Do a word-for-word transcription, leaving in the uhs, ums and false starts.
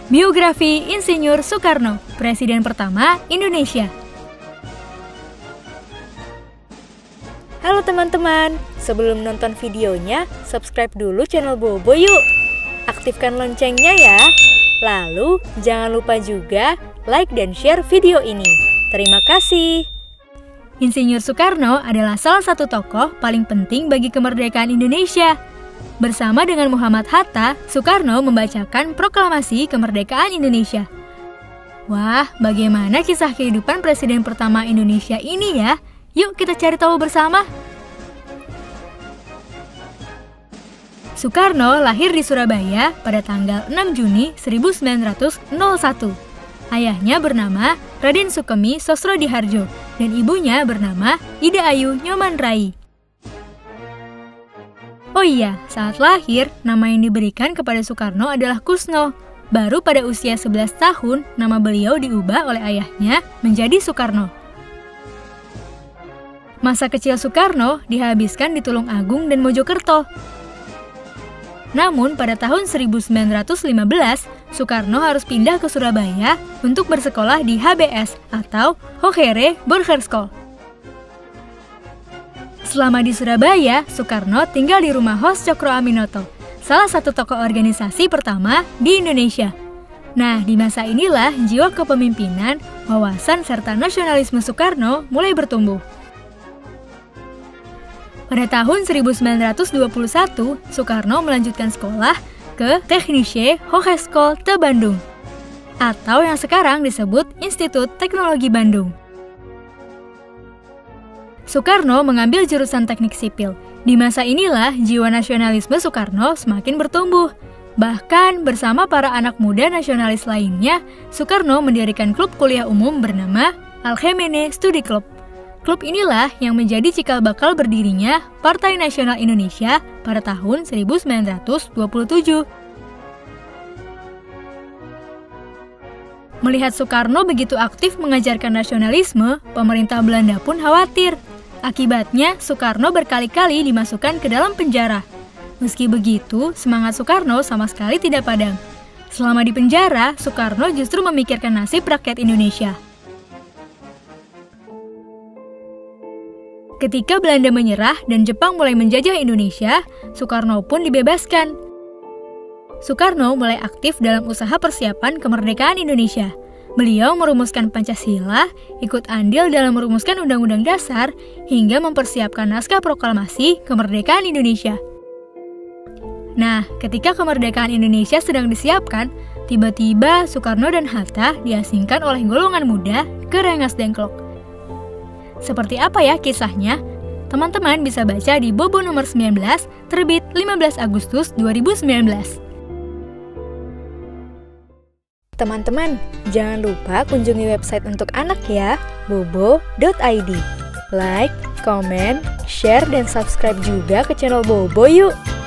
Biografi Insinyur Soekarno, Presiden pertama Indonesia. Halo teman-teman, sebelum nonton videonya, subscribe dulu channel Bobo yuk. Aktifkan loncengnya ya. Lalu, jangan lupa juga like dan share video ini. Terima kasih. Insinyur Soekarno adalah salah satu tokoh paling penting bagi kemerdekaan Indonesia. Bersama dengan Muhammad Hatta, Soekarno membacakan proklamasi kemerdekaan Indonesia. Wah, bagaimana kisah kehidupan Presiden pertama Indonesia ini ya? Yuk kita cari tahu bersama. Soekarno lahir di Surabaya pada tanggal enam Juni seribu sembilan ratus satu. Ayahnya bernama Raden Sukemi Sosrodihardjo dan ibunya bernama Ida Ayu Nyoman Rai. Oh iya, saat lahir, nama yang diberikan kepada Soekarno adalah Kusno. Baru pada usia sebelas tahun, nama beliau diubah oleh ayahnya menjadi Soekarno. Masa kecil Soekarno dihabiskan di Tulungagung dan Mojokerto. Namun pada tahun seribu sembilan ratus lima belas, Soekarno harus pindah ke Surabaya untuk bersekolah di H B S atau Hogere Burgerskole. Selama di Surabaya, Soekarno tinggal di rumah Hos Cokroaminoto, salah satu tokoh organisasi pertama di Indonesia. Nah, di masa inilah jiwa kepemimpinan, wawasan serta nasionalisme Soekarno mulai bertumbuh. Pada tahun seribu sembilan ratus dua puluh satu, Soekarno melanjutkan sekolah ke Technische Hogeschool te Bandung, atau yang sekarang disebut Institut Teknologi Bandung. Soekarno mengambil jurusan teknik sipil. Di masa inilah jiwa nasionalisme Soekarno semakin bertumbuh. Bahkan bersama para anak muda nasionalis lainnya, Soekarno mendirikan klub kuliah umum bernama Algemene Studi Club. Klub inilah yang menjadi cikal bakal berdirinya Partai Nasional Indonesia pada tahun seribu sembilan ratus dua puluh tujuh. Melihat Soekarno begitu aktif mengajarkan nasionalisme, pemerintah Belanda pun khawatir. Akibatnya, Soekarno berkali-kali dimasukkan ke dalam penjara. Meski begitu, semangat Soekarno sama sekali tidak padam. Selama di penjara, Soekarno justru memikirkan nasib rakyat Indonesia. Ketika Belanda menyerah dan Jepang mulai menjajah Indonesia, Soekarno pun dibebaskan. Soekarno mulai aktif dalam usaha persiapan kemerdekaan Indonesia. Beliau merumuskan Pancasila, ikut andil dalam merumuskan Undang-Undang Dasar, hingga mempersiapkan naskah proklamasi kemerdekaan Indonesia. Nah, ketika kemerdekaan Indonesia sedang disiapkan, tiba-tiba Soekarno dan Hatta diasingkan oleh golongan muda ke Rengas Dengklok. Seperti apa ya kisahnya? Teman-teman bisa baca di Bobo nomor sembilan belas, terbit lima belas Agustus dua ribu sembilan belas. Teman-teman, jangan lupa kunjungi website untuk anak ya, bobo dot i d. Like, comment, share, dan subscribe juga ke channel Bobo yuk!